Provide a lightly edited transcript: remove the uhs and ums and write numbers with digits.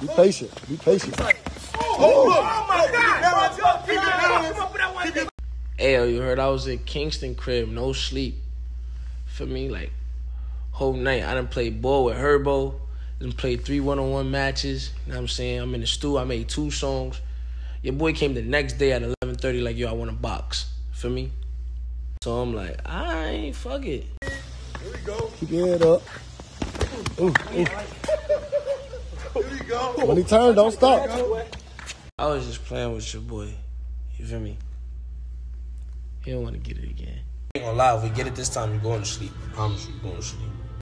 Be patient. Be patient. Oh my God. Hey, yo, you heard I was in Kingston crib, no sleep. For me, like, whole night. I done played ball with Herbo. Done played 3 one-on-one matches. You know what I'm saying? I'm in the studio. I made 2 songs. Your boy came the next day at 11:30 like, yo, I want a box. For me? So I'm like, alright, fuck it. Here we go. Keep your head up. Ooh. Here we go. When he turn, don't stop. I was just playing with your boy. You feel me? He don't want to get it again. I ain't gonna lie, if we get it this time, you're going to sleep. I promise you, you're going to sleep.